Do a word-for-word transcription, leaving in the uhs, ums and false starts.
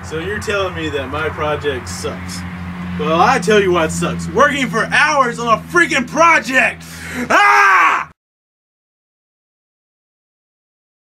So you're telling me that my project sucks. Well, I tell you what sucks. Working for hours on a freaking project! Ah!